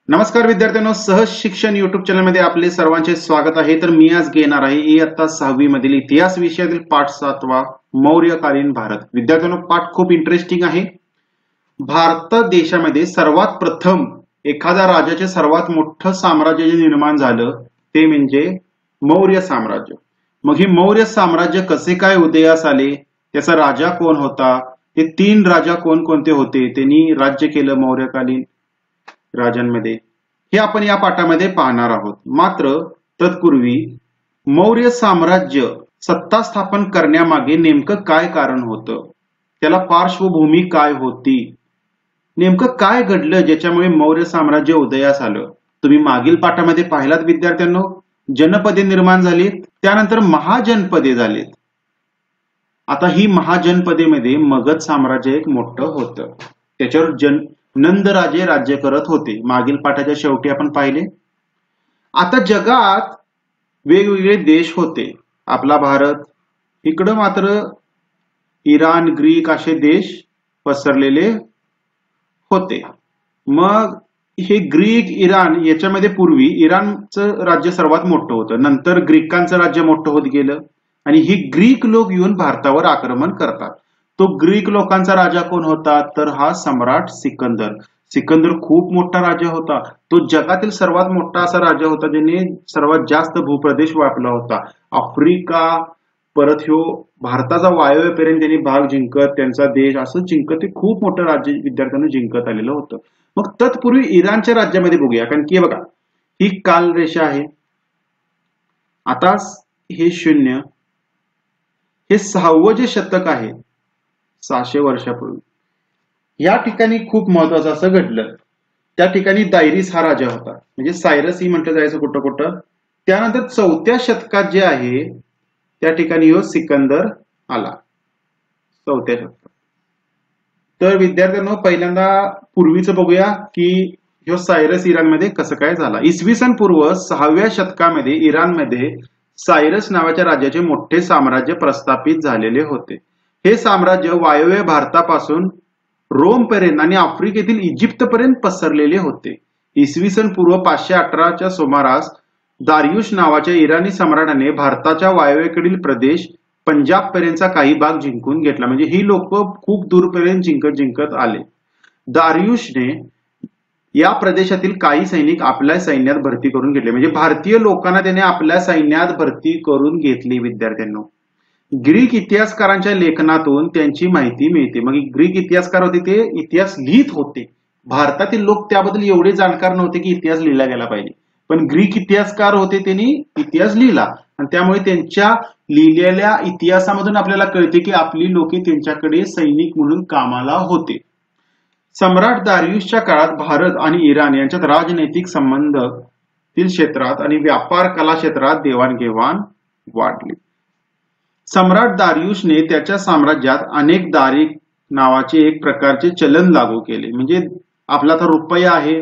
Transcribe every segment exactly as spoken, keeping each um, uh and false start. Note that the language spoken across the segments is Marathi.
नमस्कार विद्यार्थ्यांनो, सहज शिक्षण युट्यूब चॅनल मध्ये आपले सर्वांचे स्वागत आहे। तर मी आज घेणार आहे इयत्ता सहावी मधील इतिहास विषयातील पाठ सातवा मौर्यकालीन भारत। विद्यार्थ्यांनो, पाठ खूप इंटरेस्टिंग आहे। भारत देशामध्ये सर्वात प्रथम एखाद्या राजाचे सर्वात मोठं साम्राज्य जे निर्माण झालं ते म्हणजे मौर्य साम्राज्य। मग हे मौर्य साम्राज्य कसे काय उदयास आले, त्याचा राजा कोण होता, ते तीन राजा कोण कोणते होते, त्यांनी राज्य केलं मौर्यकालीन राजांमध्ये, हे आपण या पाठामध्ये पाहणार आहोत। मात्र तत्पूर्वी मौर्य साम्राज्य सत्ता स्थापन करण्यामागे नेमकं काय कारण होतं, त्याला पार्श्वभूमी काय होती, नेमकं काय घडलं ज्याच्यामुळे मौर्य साम्राज्य उदयास आलं। तुम्ही मागील पाठामध्ये पाहिलात विद्यार्थ्यांनो, जनपदे निर्माण झालीत, त्यानंतर महाजनपदे झालीत। आता ही महाजनपदेमध्ये मगध साम्राज्य एक मोठं होतं, त्याच्यावर जन नंद राजे राज्य करत होते। मागील पाठाच्या शेवटी आपण पाहिले। आता जगात वेगवेगळे देश होते, आपला भारत, इकडं मात्र इराण, ग्रीक असे देश पसरलेले होते। मग हे ग्रीक, इराण याच्यामध्ये पूर्वी इराणचं राज्य सर्वात मोठं होतं, नंतर ग्रीकांचं राज्य मोठं होत गेलं आणि ही ग्रीक लोक येऊन भारतावर आक्रमण करतात। तो ग्रीक लोकांचा राजा कोण होता, तर हा सम्राट सिकंदर। सिकंदर खूप मोठा राजा होता, तो जगातील सर्वात मोठा असा राजा होता ज्याने सर्वात जास्त भूप्रदेश व्यापला होता। आफ्रिका, परत ह्यो भारताचा वायव्यपर्यंत त्यांनी भाग जिंकत, त्यांचा देश असं जिंकत ते खूप मोठं राज्य विद्यार्थ्यांना जिंकत आलेलं होतं। मग तत्पूर्वी इराणच्या राज्यामध्ये बघूया, कारण की बघा ही कालरेषा आहे, आता हे शून्य, हे सहावं जे शतक आहे सहाशे वर्षापूर्वी, या ठिकाणी खूप महत्वाचं असं घडलं। त्या ठिकाणी दायरीस हा राजा होता, म्हणजे सायरस ही म्हटलं जायचं कुठं कुठं। त्यानंतर चौथ्या शतकात जे आहे त्या ठिकाणी ह्यो सिकंदर आला, चौथ्या शतकात। तर विद्यार्थ्यांनो, पहिल्यांदा पूर्वीचं बघूया की ह्यो सायरस इराणमध्ये कसं काय झाला। इसवी सन पूर्व सहाव्या शतकामध्ये इराणमध्ये सायरस नावाच्या राज्याचे मोठे साम्राज्य प्रस्थापित झालेले होते। हे साम्राज्य वायव्य भारतापासून रोम पर्यंत आणि आफ्रिकेतील इजिप्त पर्यंत पसरलेले होते। इसवी सन पूर्व पाचशे अठराच्या सुमारास दारियुश नावाच्या इराणी सम्राटाने भारताच्या वायव्येकडील प्रदेश पंजाब पर्यंतचा काही भाग जिंकून घेतला, म्हणजे ही लोक खूप दूरपर्यंत जिंकत जिंकत आले। दारियुशने या प्रदेशातील काही सैनिक आपल्या सैन्यात भरती करून घेतले, म्हणजे भारतीय लोकांना त्याने आपल्या सैन्यात भरती करून घेतली। विद्यार्थ्यांनो, ग्रीक इतिहासकारांच्या लेखनातून त्यांची माहिती मिळते। मग ग्रीक इतिहासकार होते, ते इतिहास लिहित होते। भारतातील लोक त्याबद्दल एवढे जाणकार नव्हते की इतिहास लिहिला गेला पाहिजे, पण ग्रीक इतिहासकार होते, त्यांनी इतिहास लिहिला आणि त्यामुळे त्यांच्या लिहिलेल्या इतिहासामधून आपल्याला कळते की आपली लोके त्यांच्याकडे सैनिक म्हणून कामाला होते। सम्राट दारियुशच्या काळात भारत आणि इराण यांच्यात राजनैतिक संबंधातील क्षेत्रात आणि व्यापार कला क्षेत्रात देवाणघेवाण वाढली। सम्राट दारियुशने त्याच्या साम्राज्यात अनेक दारिक नावाचे एक प्रकारचे चलन लागू केले, म्हणजे आपला तर रुपया आहे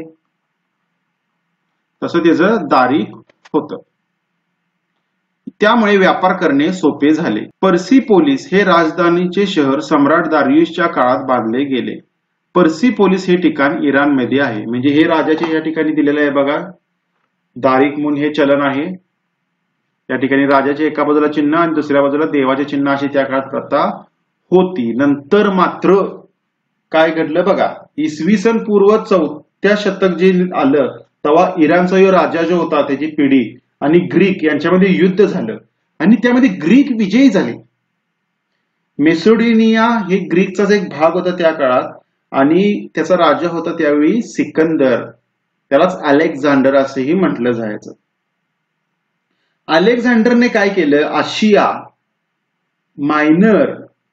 तसं त्याचं दारिक होतं, त्यामुळे व्यापार करणे सोपे झाले। पर्सिपोलिस हे राजधानीचे शहर सम्राट दारियुशच्या काळात बांधले गेले। पर्सिपोलिस हे ठिकाण इराणमध्ये आहे, म्हणजे हे राजाचे या ठिकाणी दिलेलं आहे बघा, दारिक म्हणून हे चलन आहे। या ठिकाणी राजाच्या एका बाजूला चिन्ह आणि दुसऱ्या बाजूला देवाचे चिन्ह अशी त्या काळात प्रथा होती। नंतर मात्र काय घडलं बघा, इसवी सन पूर्व चौथ्या शतक जे आलं तेव्हा इराणचा जो राजा जो होता त्याची पिढी आणि ग्रीक यांच्यामध्ये युद्ध झालं आणि त्यामध्ये ग्रीक विजयी झाले। मेसोडिनिया हे ग्रीकचाच एक भाग होता त्या काळात आणि त्याचा राजा होता त्यावेळी सिकंदर, त्यालाच अलेक्झांडर असंही म्हटलं जायचं। अलेक्झांडरने काय केलं, आशिया मायनर,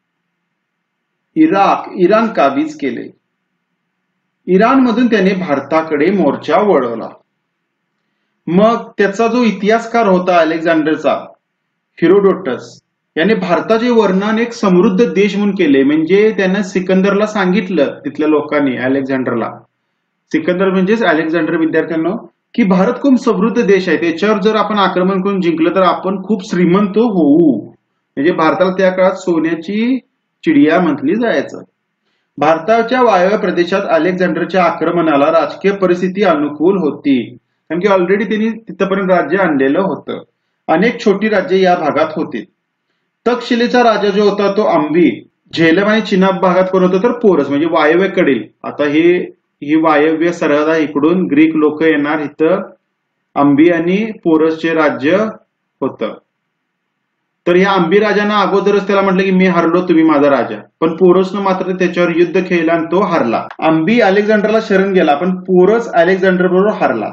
इराक, इराण काबीज केले। इराणमधून त्याने भारताकडे मोर्चा वळवला। मग त्याचा जो इतिहासकार होता अलेक्झांडरचा, हेरोडोटस, याने भारताचे वर्णन एक समृद्ध देश म्हणून केले, म्हणजे त्याने सिकंदरला सांगितलं, तिथल्या लोकांनी अलेक्झांडरला, सिकंदर म्हणजेच अलेक्झांडर विद्यार्थ्यांनो, की भारत खूप समृद्ध देश आहे, त्याच्यावर जर आपण आक्रमण करून जिंकलं तर आपण खूप श्रीमंत होऊ, म्हणजे भारताला त्या काळात सोन्याची चिडिया म्हटली जायचं। भारताच्या वायव्य प्रदेशात अलेक्झांडरच्या आक्रमणाला राजकीय परिस्थिती अनुकूल होती, कारण की ऑलरेडी त्यांनी तिथपर्यंत राज्य आणलेलं होतं. अनेक छोटी राज्ये या भागात होती. तक्षशिलेचा राजा जो होता तो अंबी, झेलम आणि चिनाब भागात कोण होतं तर पोरस, म्हणजे वायव्येकडील. आता ही ही वायव्य सरहद आहे, इकडून ग्रीक लोक येणार, इथं अंबी आणि पोरसचे राज्य होतं. तर या अंबी राजानं अगोदरच त्याला म्हटलं की मी हरलो, तुम्ही माझा राजा. पण पोरसनं मात्र त्याच्यावर युद्ध खेळला आणि तो हरला. अंबी अलेक्झांडरला शरण गेला, पण पोरस अलेक्झांडर बरोबर हरला.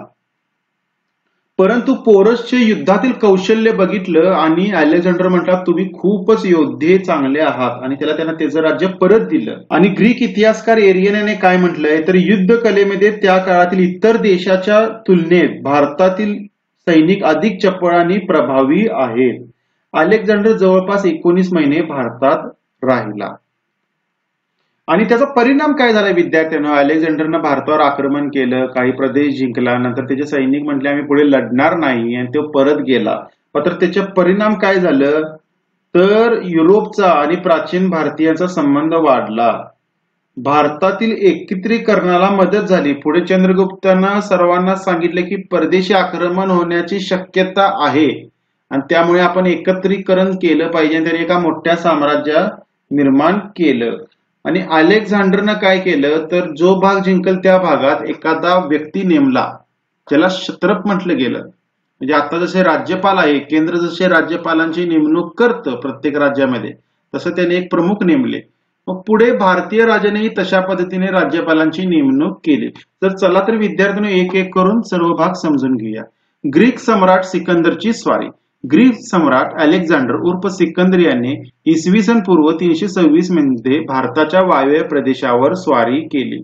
परंतु पोरसचे युद्धातील कौशल्य बघितलं आणि अलेक्झांडर म्हटला तुम्ही खूपच योद्धे चांगले आहात, आणि त्याला त्यांना त्याचं राज्य परत दिलं. आणि ग्रीक इतिहासकार एरियन याने काय म्हटलंय तर युद्ध कलेमध्ये त्या काळातील इतर देशाच्या तुलनेत भारतातील सैनिक अधिक चपळ आणि प्रभावी आहेत. अलेक्झांडर जवळपास एकोणीस महिने भारतात राहिला. आणि त्याचा परिणाम काय झाला विद्यार्थ्यांनो, अलेक्झांडरनं भारतावर आक्रमण केलं, काही प्रदेश जिंकला, नंतर त्याचे सैनिक म्हटले आम्ही पुढे लढणार नाही आणि तो परत गेला. मात्र त्याचे परिणाम काय झालं तर युरोपचा आणि प्राचीन भारतीयांचा संबंध वाढला. भारतातील एकत्रीकरणाला मदत झाली. पुढे चंद्रगुप्तांना सर्वांना सांगितले की परदेशी आक्रमण होण्याची शक्यता आहे आणि त्यामुळे आपण एकत्रीकरण केलं पाहिजे. त्याने एका मोठ्या साम्राज्य निर्माण केलं. आणि अलेक्झांडरनं काय केलं तर जो भाग जिंकल त्या भागात एखादा व्यक्ती नेमला, ज्याला क्षत्रप म्हटलं गेलं. म्हणजे आता जसे राज्यपाल आहे, केंद्र जसे राज्यपालांची नेमणूक करतं प्रत्येक राज्यामध्ये, तसं त्याने एक प्रमुख नेमले. मग पुढे भारतीय राजानेही तशा पद्धतीने राज्यपालांची नेमणूक केली. तर चला तर विद्यार्थ्यांनो एक एक करून सर्व भाग समजून घेऊया. ग्रीक सम्राट सिकंदरची स्वारी. ग्रीक सम्राट अलेक्झांडर उर्फ सिकंदर याने इसवी सन पूर्व तीनशे सव्वीस मध्ये भारताच्या वायव्य प्रदेशावर स्वारी केली.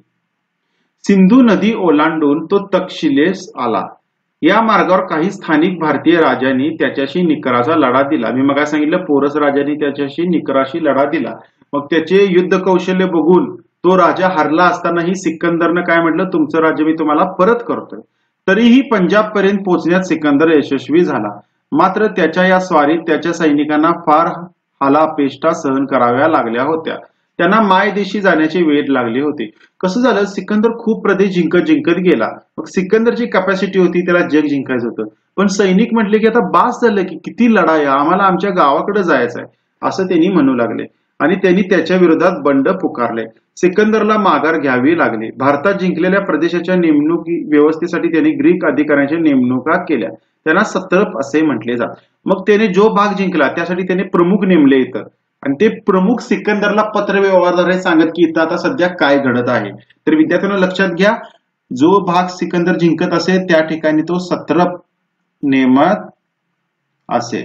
सिंधू नदी ओलांडून तो तक्षशिलेस आला. या मार्गावर काही स्थानिक भारतीय राजांनी त्याच्याशी निकराचा लढा दिला. मी मग सांगितलं पोरस राजांनी त्याच्याशी निकराशी लढा दिला. मग त्याचे युद्ध कौशल्य बघून तो राजा हरला असतानाही सिकंदरनं काय म्हटलं तुमचं राज्य मी तुम्हाला परत करतोय. तरीही पंजाब पर्यंत पोहोचण्यात सिकंदर यशस्वी झाला. मात्र त्याच्या या स्वारीत त्याच्या सैनिकांना फार हालापेष्टा सहन कराव्या लागल्या होत्या. त्यांना मायदेशी जाण्याची वेळ लागली होती. कसं झालं सिकंदर खूप प्रदेश जिंकत जिंकत गेला. मग सिकंदरची कॅपॅसिटी होती, त्याला जग जिंकायचं होतं. पण सैनिक म्हटले की आता बास झालं की किती लढाई, आम्हाला आमच्या गावाकडे जायचंय असं त्यांनी म्हणू लागले आणि त्यांनी त्याच्या विरोधात बंड पुकारले. सिकंदरला माघार घ्यावी लागली. भारतात जिंकलेल्या प्रदेशाच्या नेमणूक व्यवस्थेसाठी त्यांनी ग्रीक अधिकाऱ्यांच्या नेमणुका केल्या. त्यांना सत्रप असे म्हटले जात. मग त्याने जो भाग जिंकला त्यासाठी त्याने प्रमुख नेमले इथं, आणि ते प्रमुख सिकंदरला पत्र व्यवहाराद्वारे सांगत की इथं आता सध्या काय घडत आहे. तर विद्यार्थ्यांना लक्षात घ्या, जो भाग सिकंदर जिंकत असे त्या ठिकाणी तो सत्रप नेमत असे,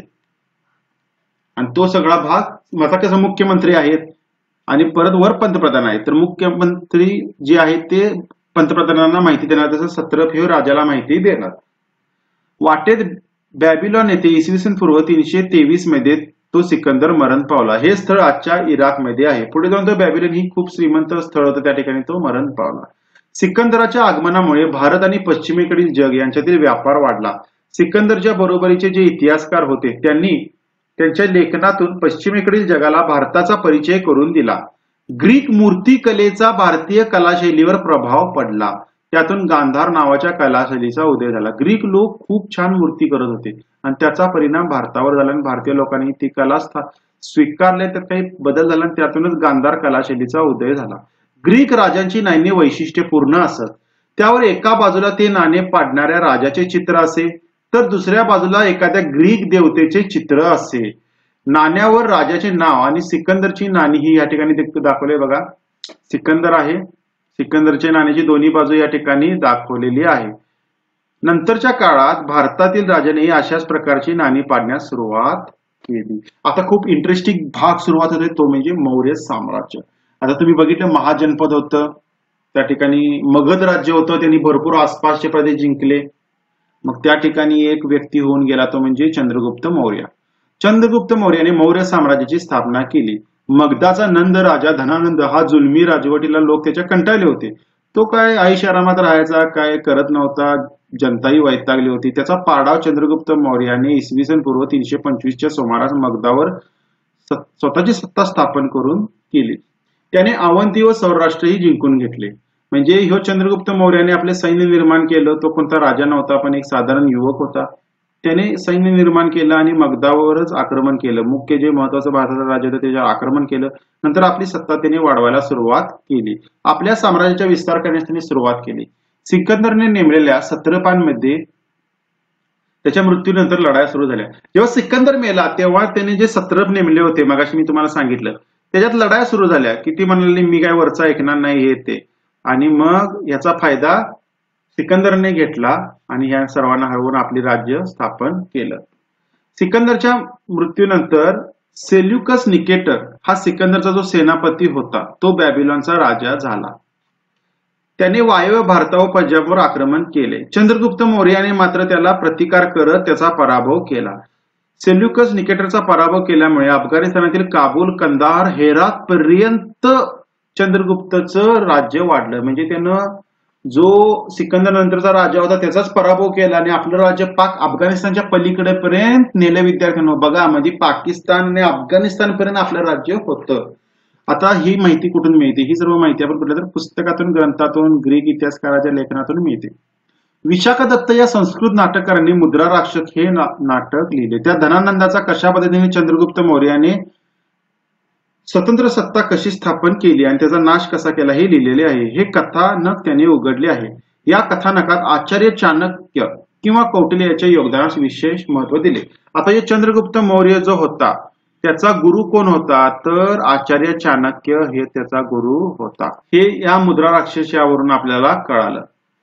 आणि तो सगळा भाग आता कसं मुख्यमंत्री आहेत आणि परत वर पंतप्रधान आहेत. तर मुख्यमंत्री जे आहेत ते पंतप्रधानांना माहिती देणार, तसं सत्रप हे राजाला माहिती देणार. वाटेत बॅबिलॉन येथे इसवी सन पूर्व तीनशे तेवीस मध्ये तो सिकंदर मरण पावला. हे स्थळ आजच्या इराकमध्ये आहे. पुढे जाऊन तो बॅबिलॉन ही खूप श्रीमंत स्थळ होतं, त्या ठिकाणी तो मरण पावला. सिकंदराच्या आगमनामुळे भारत आणि पश्चिमेकडील जग यांच्यातील व्यापार वाढला. सिकंदरच्या बरोबरीचे जे इतिहासकार होते त्यांनी त्यांच्या लेखनातून पश्चिमेकडील जगाला भारताचा परिचय करून दिला. ग्रीक मूर्तिकलेचा भारतीय कलाशैलीवर प्रभाव पडला. त्यातून गांधार नावाच्या कलाशैलीचा उदय झाला. ग्रीक लोक खूप छान मूर्ती करत होते आणि त्याचा परिणाम भारतावर झाला आणि भारतीय लोकांनी ती कला स्वीकारले, तर काही बदल झाला आणि त्यातूनच गांधार कलाशैलीचा उदय झाला. ग्रीक राजांची नाणी वैशिष्ट्यपूर्ण असत. त्यावर एका बाजूला ते नाणे पाडणाऱ्या राजाचे चित्र असे, तर दुसऱ्या बाजूला एखाद्या ग्रीक देवतेचे चित्र असे. नाण्यावर राजाचे नाव आणि सिकंदरची नाणी ही या ठिकाणी दाखवले बघा. सिकंदर आहे, सिकंदरच्या नाण्याची दोन्ही बाजू या ठिकाणी दाखवलेली आहे. नंतरच्या काळात भारतातील राजाने अशाच प्रकारची नाणी पाडण्यास सुरुवात केली. आता खूप इंटरेस्टिंग भाग सुरुवात होते, तो म्हणजे मौर्य साम्राज्य. आता तुम्ही बघितलं महाजनपद होतं, त्या ठिकाणी मगध राज्य होतं, त्यांनी भरपूर आसपासचे प्रदेश जिंकले. मग त्या ठिकाणी एक व्यक्ती होऊन गेला, तो म्हणजे चंद्रगुप्त मौर्य. चंद्रगुप्त मौर्याने मौर्य साम्राज्याची स्थापना केली. मगधाचा नंद राजा धनानंद हा जुलमी राजवटीला लोक त्याच्या कंटाळले होते. तो काय आयुष्य आरामात राहायचा, काय करत नव्हता, जनताही वैतागली होती. त्याचा पाडाव चंद्रगुप्त मौर्याने इसवी सन पूर्व तीनशे पंचवीसच्या सुमारास मगधावर स्वतःची सत्ता स्थापन करून केली. त्याने अवंती व सौराष्ट्रही जिंकून घेतले. म्हणजे ह्यो चंद्रगुप्त मौर्याने आपले सैन्य निर्माण केलं. तो कोणता राजा नव्हता, पण एक साधारण युवक होता. त्याने सैन्य निर्माण केलं आणि मगधावरच आक्रमण केलं. मुख्य जे महत्वाचं भारताचं राज्य होतं त्याच्यावर आक्रमण केलं. नंतर आपली सत्ता त्याने वाढवायला सुरुवात केली. आपल्या साम्राज्याचा विस्तार करण्यास त्यांनी सुरुवात केली. सिकंदरने नेमलेल्या सत्रपांमध्ये त्याच्या मृत्यूनंतर लढाया सुरू झाल्या. जेव्हा सिकंदर मेला तेव्हा त्याने जे सत्रप नेमले होते, मगाशी मी तुम्हाला सांगितलं, त्याच्यात लढाया सुरू झाल्या की ती म्हणाली मी काय वरचा ऐकणार नाही हे ते. आणि मग याचा फायदा सिकंदरने घेतला आणि ह्या सर्वांना हरवून आपले राज्य स्थापन केलं. सिकंदरच्या मृत्यूनंतर सेल्युकस निकेटर हा सिकंदरचा जो सेनापती होता तो बॅबिलॉनचा राजा झाला. त्याने वायव्य भारता व पंजाबवर आक्रमण केले. चंद्रगुप्त मौर्याने मात्र त्याला प्रतिकार करत त्याचा पराभव केला. सेल्युकस निकेटरचा पराभव केल्यामुळे अफगाणिस्तानातील काबूल, कंदाहार, हेरात पर्यंत चंद्रगुप्तचं राज्य वाढलं. म्हणजे त्यानं जो सिकंदर नंतरचा राजा होता त्याचाच पराभव केला आणि आपलं राज्य पाक अफगाणिस्तानच्या पलीकडे पर्यंत नेलं. विद्यार्थ्यांनो बघा, म्हणजे पाकिस्तान आणि अफगाणिस्तान पर्यंत आपलं राज्य होतं. आता ही माहिती कुठून मिळते? ही सर्व माहिती आपण कुठल्या तर पुस्तकातून, ग्रंथातून, ग्रीक इतिहासकाराच्या लेखनातून मिळते. विशाखा दत्त या संस्कृत नाटककारांनी मुद्रा राक्षक हे ना, नाटक लिहिले. त्या धनानंदाचा कशा पद्धतीने चंद्रगुप्त मौर्याने स्वतंत्र सत्ता कशी स्थापन केली आणि त्याचा नाश कसा केला हे लिहिलेले आहे. हे कथानक त्याने उघडले आहे. या कथानकात आचार्य चाणक्य किंवा कौटिल्य याच्या योगदानास विशेष महत्व दिले. आता हे चंद्रगुप्त मौर्य जो होता त्याचा गुरु कोण होता? तर आचार्य चाणक्य हे त्याचा गुरु होता. हे या मुद्रा राक्षसावरून आपल्याला कळालं.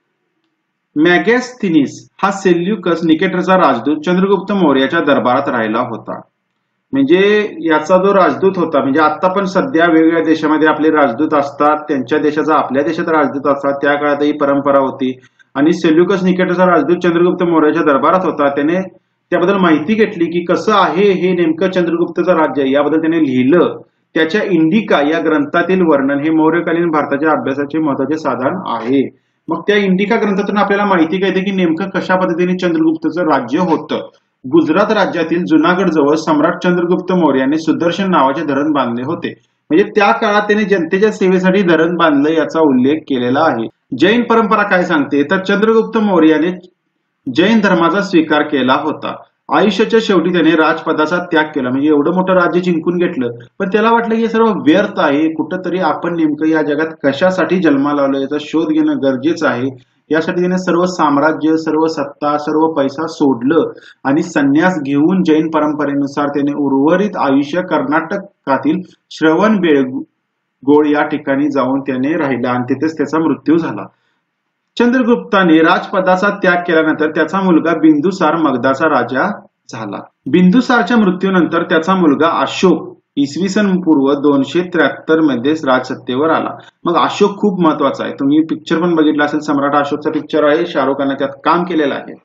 मॅगॅस्थीनिस हा सेल्युकस निकेटरचा राजदूत चंद्रगुप्त मौर्याच्या दरबारात राहिला होता. म्हणजे याचा जो राजदूत होता, म्हणजे आता पण सध्या वेगवेगळ्या देशामध्ये आपले राजदूत असतात, त्यांच्या देशाचा आपल्या देशात राजदूत असतात. त्या काळात ही परंपरा होती. आणि सेल्युकस निकेटरचा राजदूत चंद्रगुप्त मौर्याच्या दरबारात होता. त्याने त्याबद्दल माहिती घेतली की कसं आहे हे नेमकं चंद्रगुप्तचं राज्य, याबद्दल त्याने लिहिलं. त्याच्या इंडिका या ग्रंथातील वर्णन हे मौर्यकालीन भारताच्या अभ्यासाचे महत्वाचे साधन आहे. मग त्या इंडिका ग्रंथातून आपल्याला माहिती कळते की नेमकं कशा पद्धतीने चंद्रगुप्तचं राज्य होतं. गुजरात राज्यातील जुनागड जवळ सम्राट चंद्रगुप्त मौर्याने सुदर्शन नावाचे धरण बांधले होते. म्हणजे त्या काळात त्याने जनतेच्या सेवेसाठी धरण बांधलं याचा उल्लेख केलेला आहे. जैन परंपरा काय सांगते तर चंद्रगुप्त मौर्याने जैन धर्माचा स्वीकार केला होता. आयुष्याच्या शेवटी त्याने राजपदाचा त्याग केला. म्हणजे एवढं मोठं राज्य जिंकून घेतलं, पण त्याला वाटलं की हे सर्व व्यर्थ आहे. कुठंतरी आपण नेमकं या जगात कशासाठी जन्माला आलो याचा शोध घेणं गरजेचं आहे. यासाठी त्याने सर्व साम्राज्य, सर्व सत्ता, सर्व पैसा सोडलं आणि संन्यास घेऊन जैन परंपरेनुसार त्याने उर्वरित आयुष्य कर्नाटकातील श्रवण बेळगोळ या ठिकाणी जाऊन त्याने राहिला आणि तिथेच त्याचा मृत्यू झाला. चंद्रगुप्ताने राजपदाचा त्याग केल्यानंतर त्याचा मुलगा बिंदुसार मगधाचा राजा झाला. बिंदुसारच्या मृत्यूनंतर त्याचा मुलगा अशोक इसवी सन पूर्व दोनशे त्र्याहत्तर मध्ये राजसत्तेवर आला. मग अशोक खूप महत्वाचा आहे. तुम्ही पिक्चर पण बघितला असेल, सम्राट अशोकचा पिक्चर आहे, शाहरुख खानने त्यात काम केलेलं आहे.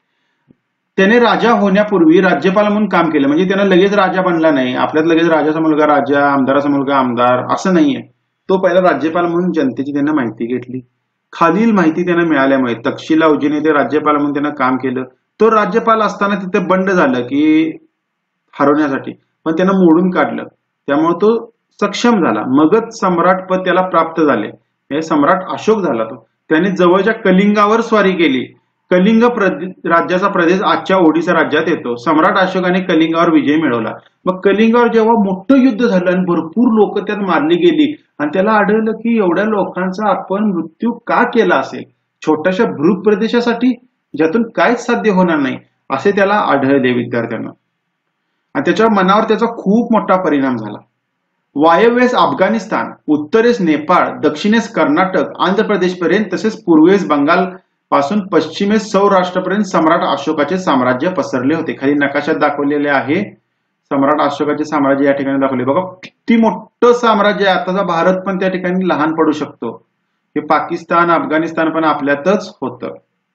त्याने राजा होण्यापूर्वी राज्यपाल म्हणून काम केलं. म्हणजे त्याने लगेच राजा बनला नाही. आपल्यात लगेच राजाचा मुलगा राजा, आमदाराचा मुलगा आमदार असं नाहीये. तो पहिला राज्यपाल म्हणून जनतेची त्यांना माहिती घेतली. खालील माहिती त्यांना मिळाल्यामुळे तक्षशिला उज्जैनी ते राज्यपाल म्हणून त्यानं काम केलं. तो राज्यपाल असताना तिथे बंड झालं की हरवण्यासाठी, पण त्यानं मोडून काढलं. त्यामुळे तो सक्षम झाला. मगच सम्राट पद त्याला प्राप्त झाले. हे सम्राट अशोक झाला. तो त्याने जवळच्या कलिंगावर स्वारी केली. कलिंग राज्याचा प्रदेश आजच्या ओडिसा राज्यात येतो. सम्राट अशोकाने कलिंगावर विजय मिळवला. मग कलिंगावर जेव्हा मोठं युद्ध झालं आणि भरपूर लोक त्यात मारली गेली आणि त्याला आढळलं की एवढ्या लोकांचा आपण मृत्यू का केला असेल छोट्याशा भूप प्रदेशासाठी, ज्यातून काहीच साध्य होणार नाही असे त्याला आढळले विद्यार्थ्यांना. आणि त्याच्या मनावर त्याचा खूप मोठा परिणाम झाला. वायव्येस अफगाणिस्तान, उत्तरेस नेपाळ, दक्षिणेस कर्नाटक, आंध्र प्रदेश पर्यंत तसेच पूर्वेस बंगाल पासून पश्चिमेस सौराष्ट्रपर्यंत सम्राट अशोकाचे साम्राज्य पसरले होते. खाली नकाशात दाखवलेले आहे सम्राट अशोकाचे साम्राज्य या ठिकाणी दाखवले. बघा किती मोठं साम्राज्य आहे. आताचा भारत पण त्या ठिकाणी लहान पडू शकतो. हे पाकिस्तान, अफगाणिस्तान पण आपल्यातच होतं.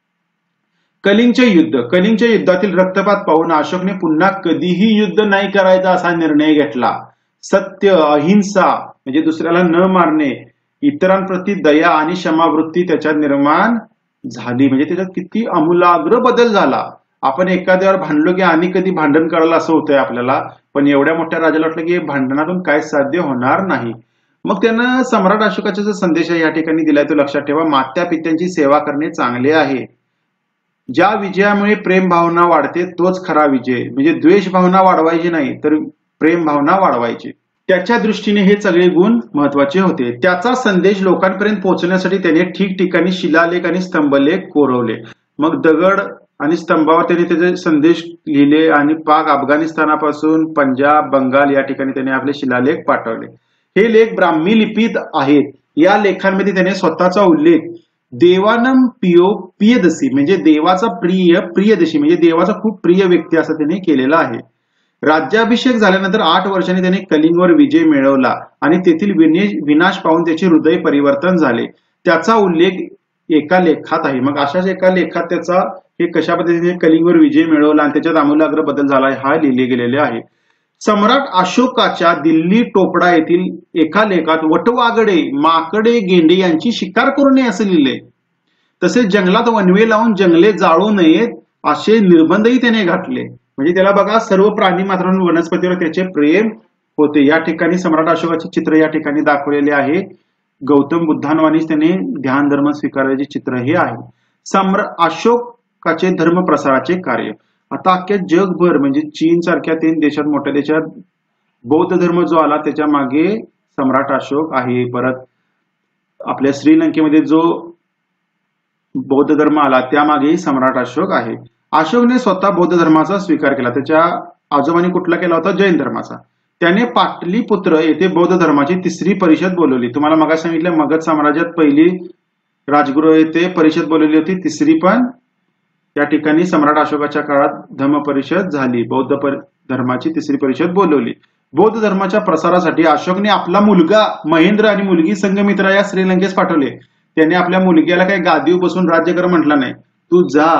कलिंगचे युद्ध, कलिंगच्या युद्धातील रक्तपात पाहून अशोकने पुन्हा कधीही युद्ध नाही करायचा असा निर्णय घेतला. सत्य, अहिंसा म्हणजे दुसऱ्याला न मारणे, इतरांप्रती दया आणि क्षमावृत्ती त्याच्यात निर्माण झाली. म्हणजे त्याच्यात किती आमूलाग्र बदल झाला. आपण एखाद्यावर भांडलो की आणि कधी भांडण करायला असं होतंय आपल्याला, पण एवढ्या मोठ्या राजाला वाटलं की भांडणातून काय साध्य होणार नाही. मग त्यानं सम्राट अशोकाचा जो संदेश आहे या ठिकाणी दिलाय तो लक्षात ठेवा. मात्या पित्यांची सेवा करणे चांगले आहे. ज्या विजयामुळे प्रेम भावना वाढते तोच खरा विजय. म्हणजे द्वेष भावना वाढवायची नाही तर प्रेम भावना वाढवायची. त्याच्या दृष्टीने हे सगळे गुण महत्वाचे होते. त्याचा संदेश लोकांपर्यंत पोहोचण्यासाठी त्याने ठिकठिकाणी शिलालेख आणि स्तंभलेख कोरवले. मग दगड आणि स्तंभावर त्याने त्याचे संदेश लिहिले आणि पाक अफगाणिस्तानापासून पंजाब बंगाल या ठिकाणी त्याने आपले शिलालेख पाठवले. हे लेख ब्राह्मी लिपीत आहेत. या लेखांमध्ये त्याने स्वतःचा उल्लेख देवानम पियो प्रियदसी म्हणजे देवाचा प्रिय प्रियदशी म्हणजे देवाचा खूप प्रिय व्यक्ती असं त्याने केलेला आहे. राज्याभिषेक झाल्यानंतर आठ वर्षांनी त्याने कलिंगवर विजय मिळवला आणि तेथील विनाश पाहून त्याचे हृदय परिवर्तन झाले. त्याचा उल्लेख एका लेखात आहे. मग अशाच एका लेखात त्याचा हे कशा पद्धतीने कलिंगवर विजय मिळवला आणि त्याच्यात आमूलाग्र बदल झाला हा लिहिले गेलेले आहे. सम्राट अशोकाच्या दिल्ली टोपडा येथील एका लेखात वटवागडे माकडे गेंडे यांची शिकार करू नये असे लिहिले. तसेच जंगलात वनवे लावून जंगले जाळू नयेत असे निर्बंधही त्याने घातले. म्हणजे त्याला बघा सर्व प्राणी मात्र वनस्पतीवर त्याचे प्रेम होते. या ठिकाणी सम्राट अशोकाचे चित्र या ठिकाणी दाखवलेले आहे. गौतम बुद्धांवानीच त्याने ध्यान धर्म स्वीकारण्याचे चित्र हे आहे. सम्राट अशोकाचे धर्म प्रसाराचे कार्य. आता अख्ख्या जगभर म्हणजे चीन सारख्या तीन देशात मोठ्या देशात बौद्ध धर्म जो आला त्याच्या मागे सम्राट अशोक आहे. परत आपल्या श्रीलंकेमध्ये जो बौद्ध धर्म आला त्यामागेही सम्राट अशोक आहे. अशोकने स्वतः बौद्ध धर्माचा स्वीकार केला. त्याच्या आजोबांनी कुठला केला होता? जैन धर्माचा. त्याने पाटलीपुत्र येथे बौद्ध धर्माची तिसरी परिषद बोलवली. तुम्हाला मग सांगितलं मगध साम्राज्यात पहिली राजगृह येथे परिषद बोलवली होती. तिसरी पण या ठिकाणी सम्राट अशोकाच्या काळात धम्म परिषद झाली. बौद्ध धर्माची तिसरी परिषद बोलवली. बौद्ध धर्माच्या प्रसारासाठी अशोकने आपला मुलगा महेंद्र आणि मुलगी संघमित्रा या श्रीलंकेस पाठवले. त्याने आपल्या मुलग्याला काही गादीवर बसून राज्य कर म्हटलं नाही. तू जा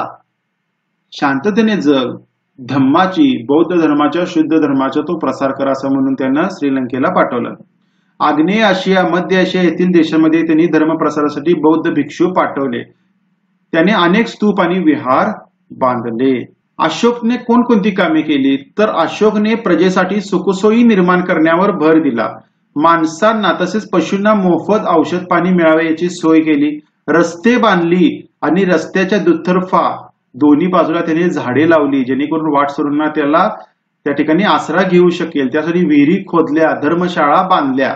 शांततेने जग धम्माची बौद्ध धर्माच्या शुद्ध धर्माचा तो प्रसार करा असं म्हणून त्यांना श्रीलंकेला पाठवलं. आग्नेय आशिया मध्य आशिया येथील देशांमध्ये त्यांनी धर्म प्रसारासाठी बौद्ध भिक्षू पाठवले. त्याने अनेक स्तूप आणि विहार बांधले. अशोकने कोणकोणती कामे केली तर अशोकने प्रजेसाठी सुखसोयी निर्माण करण्यावर भर दिला. माणसांना तसेच पशूंना मोफत औषध पाणी मिळावे याची सोय केली. रस्ते बांधली आणि रस्त्याच्या दुतर्फा दोन्ही बाजूला त्याने झाडे लावली जेणेकरून वाटसरूंना त्याला त्या ठिकाणी आसरा घेऊ शकेल. त्यासाठी विहिरी खोदल्या, धर्मशाळा बांधल्या.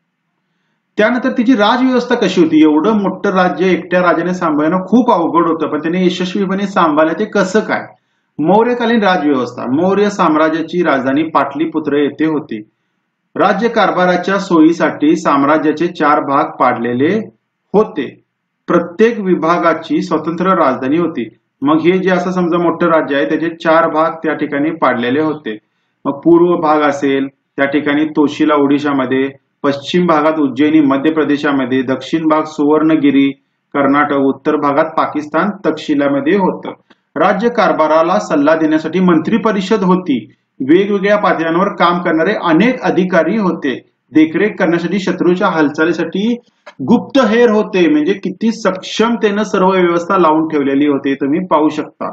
त्यानंतर तिची राजव्यवस्था कशी होती? एवढं मोठं राज्य एकट्या राजाने सांभाळणं खूप अवघड होतं, पण त्याने यशस्वीपणे सांभाळलं. ते कसं काय? मौर्यकालीन राजव्यवस्था. मौर्य साम्राज्याची राजधानी पाटलीपुत्र येथे होती. राज्य कारभाराच्या सोयीसाठी साम्राज्याचे चार भाग पाडलेले होते. प्रत्येक विभागाची स्वतंत्र राजधानी होती. मग हे जे असं समजा मोठं राज्य आहे त्याचे चार भाग त्या ठिकाणी पाडलेले होते. मग पूर्व भाग असेल त्या ठिकाणी तोशिला ओडिशामध्ये, पश्चिम भागात उज्जैनी मध्य प्रदेशामध्ये, दक्षिण भाग सुवर्णगिरी कर्नाटक, उत्तर भागात पाकिस्तान तक्षशिलामध्ये होतं. राज्य कारभाराला सल्ला देण्यासाठी मंत्री परिषद होती. वेगवेगळ्या पातळ्यांवर काम करणारे अनेक अधिकारी होते. देखरेख करण्यासाठी शत्रूच्या हालचालीसाठी गुप्तहेर होते. म्हणजे किती सक्षमतेनं सर्व व्यवस्था लावून ठेवलेली होती तुम्ही पाहू शकता.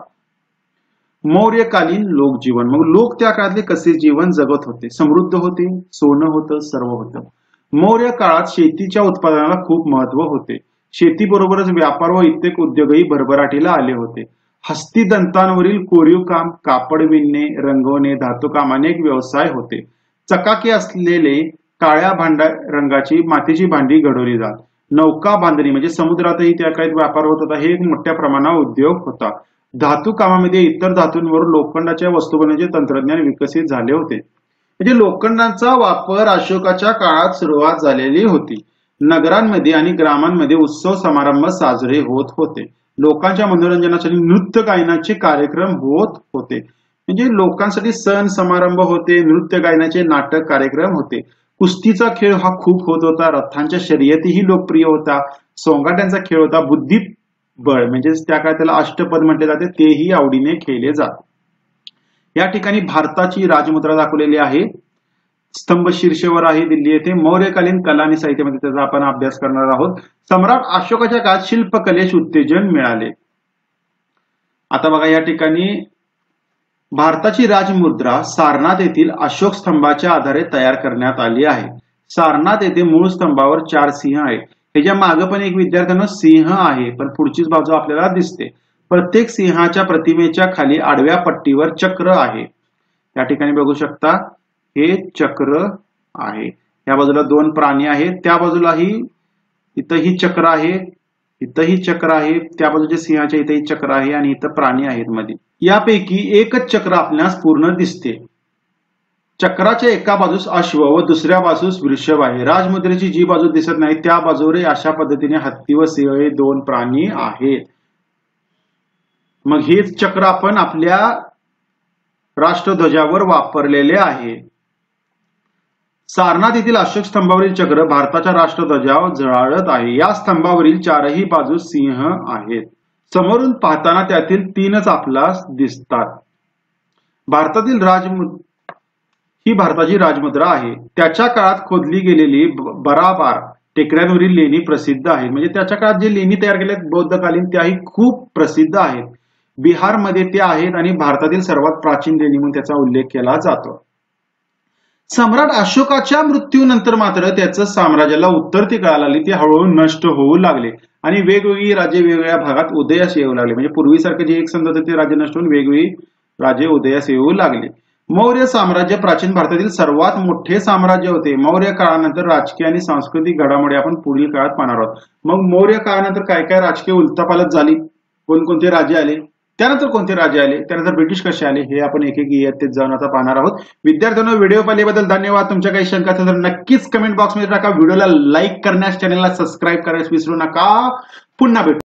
मौर्यकालीन लोकजीवन. मग लोक त्या काळातले कसे जीवन जगत होते? समृद्ध होते, सोनं होतं, सर्व होतं. मौर्य काळात शेतीच्या उत्पादनाला खूप महत्व होते. शेतीबरोबरच व्यापार व इतर उद्योगही भरभराटीला आले होते. हस्तिदंतांवरील कोरीव काम, कापड विणणे, रंगवणे, धातुकाम अनेक व्यवसाय होते. चकाकी असलेले काळ्या भांडा रंगाची मातीची भांडी घडवली जात. नौका बांधणी म्हणजे समुद्रातही त्या काळात व्यापार होत होता. हे एक मोठ्या प्रमाणावर उद्योग होता. धातू कामामध्ये इतर धातूंवर लोखंडाच्या वस्तू बनवण्याचे तंत्रज्ञान विकसित झाले होते. म्हणजे लोखंडाचा वापर अशोकाच्या काळात सुरुवात झालेली होती. नगरांमध्ये आणि ग्रामांमध्ये उत्सव समारंभ साजरे होत होते. लोकांच्या मनोरंजनासाठी नृत्य गायनाचे कार्यक्रम होत होते. म्हणजे लोकांसाठी सण समारंभ होते, नृत्य गायनाचे नाटक कार्यक्रम होते. कुस्तीचा खेळ हा खूप होत होता. रथांच्या शर्यतीही लोकप्रिय होता. सोंगाट्यांचा खेळ होता. बुद्धिबळ म्हणजे त्या काळात त्याला अष्टपद म्हटले जाते तेही आवडीने खेळले जात. या ठिकाणी भारताची राजमुद्रा दाखवलेली आहे. स्तंभ शीर्षेवर आहे दिल्ली येथे. मौर्यकालीन कला आणि साहित्यामध्ये त्याचा आपण अभ्यास करणार आहोत. सम्राट अशोकाच्या काळात शिल्पकलेस उत्तेजन मिळाले. आता बघा या ठिकाणी भारताची राजमुद्रा सारनाथ येथील अशोक स्तंभाच्या आधारे तयार करण्यात आली आहे. सारनाथ येथे मूळ स्तंभावर चार सिंह आहेत. त्याच्या मागे पण एक विद्यार्थ्यांना सिंह आहे, पण पुढचीच बाजू आपल्याला दिसते. प्रत्येक सिंहाच्या प्रतिमेच्या खाली आडव्या पट्टीवर चक्र आहे. या ठिकाणी बघू शकता हे चक्र आहे. या बाजूला दोन प्राणी आहेत, त्या बाजूलाही इथंही चक्र आहे, इथंही चक्र आहे, त्या बाजूच्या सिंहाच्या इथंही चक्र आहे आणि इथं प्राणी आहेत मध्ये. यापैकी एकच चक्र आपल्यास पूर्ण दिसते. चक्राच्या एका बाजूस अश्व व दुसऱ्या बाजूस वृषभ आहे. राजमुद्रेची जी बाजू दिसत नाही त्या बाजूने अशा पद्धतीने हत्ती व सिंह हे दोन प्राणी आहेत. मग हेच चक्र आपण आपल्या राष्ट्रध्वजावर वापरलेले आहे. सारनाथ येथील अशोक स्तंभावरील चक्र भारताच्या राष्ट्रध्वजावर झळाळत आहे. या स्तंभावरील चारही बाजूस सिंह आहेत. समोरून पाहताना त्यातील तीनच आपल्यास दिसतात. भारतातील राजमुद्रा ही भारताची राजमुद्रा आहे. त्याच्या काळात खोदली गेलेली बराबार टेकड्यांवरील लेणी प्रसिद्ध आहेत. म्हणजे त्याच्या काळात जे लेणी तयार केल्या बौद्धकालीन त्याही खूप प्रसिद्ध आहेत. बिहारमध्ये ते आहेत आणि भारतातील सर्वात प्राचीन लेणी म्हणून त्याचा उल्लेख केला जातो. सम्राट अशोकाच्या मृत्यूनंतर मात्र त्याचं साम्राज्याला उत्तरती कळायला लागली. ते हळूहळू नष्ट होऊ लागले आणि वेगवेगळी राज्ये वेगवेगळ्या भागात उदयास येऊ लागले. म्हणजे पूर्वीसारखे जे एक संघ होते ते राज्य नष्ट होऊन वेगवेगळी राज्ये उदयास येऊ लागले. मौर्य साम्राज्य प्राचीन भारतातील सर्वात मोठे साम्राज्य होते. मौर्य काळानंतर राजकीय आणि सांस्कृतिक घडामोडी आपण पुढील काळात पाहणार आहोत. मग मौर्य काळानंतर काय काय राजकीय उलथापालथ झाली, कोणकोणते राज्य आले, त्यानंतर कोणते राज्य आले, त्यानंतर ब्रिटिश कसे आले, हे आपण एक एक इयत्तेत जाऊन आता पाहणार आहोत. विद्यार्थ्यांनो, व्हिडिओ पाहिल्याबद्दल धन्यवाद. तुमच्या काही शंका असेल तर नक्कीच कमेंट बॉक्समध्ये टाका. व्हिडिओला लाईक करण्यास, चॅनलला सबस्क्राईब करायला विसरू नका. पुन्हा भेटू.